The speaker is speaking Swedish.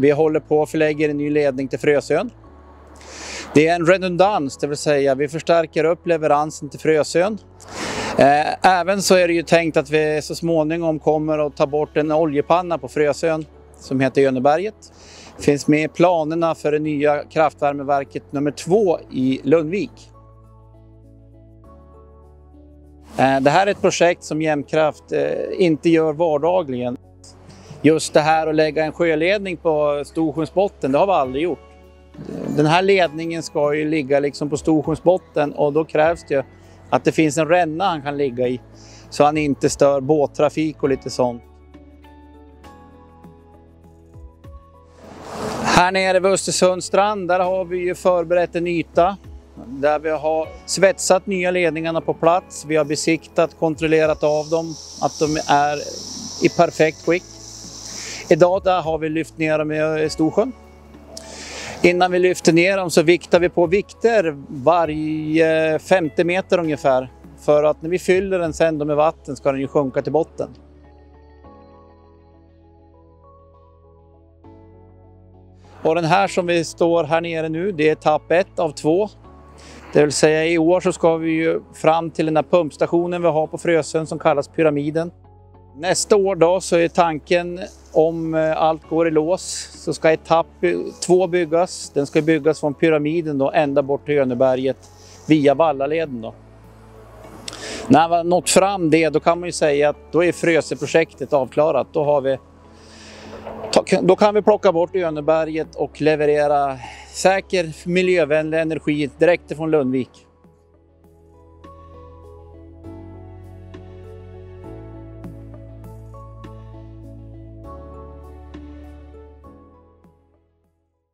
Vi håller på att förlägga en ny ledning till Frösön. Det är en redundans, det vill säga vi förstärker upp leveransen till Frösön. Även så är det ju tänkt att vi så småningom kommer att ta bort en oljepanna på Frösön som heter Jönneberget. Det finns med i planerna för det nya kraftvärmeverket nummer 2 i Lundvik. Det här är ett projekt som Jämtkraft inte gör vardagligen. Just det här att lägga en sjöledning på Storsjöns-botten, det har vi aldrig gjort. Den här ledningen ska ju ligga liksom på Storsjöns-botten och då krävs det att det finns en ränna han kan ligga i så han inte stör båttrafik och lite sånt. Här nere vid Östersundstrand, där har vi ju förberett en yta där vi har svetsat nya ledningarna på plats. Vi har besiktat, kontrollerat av dem, att de är i perfekt skick. Idag där har vi lyft ner dem i Storsjön. Innan vi lyfter ner dem så viktar vi på vikter varje 50 meter ungefär. För att när vi fyller den sen med vatten ska den ju sjunka till botten. Och den här som vi står här nere nu, det är etapp 1 av 2. Det vill säga i år så ska vi ju fram till den här pumpstationen vi har på Frösön som kallas Pyramiden. Nästa år då så är tanken, om allt går i lås, så ska etapp 2 byggas. Den ska byggas från Pyramiden då ända bort till Jönneberget via Vallaleden då. När vi har nått fram det, då kan man ju säga att då är Frösöprojektet avklarat. Då kan vi plocka bort Jönneberget och leverera säker miljövänlig energi direkt från Lundvik.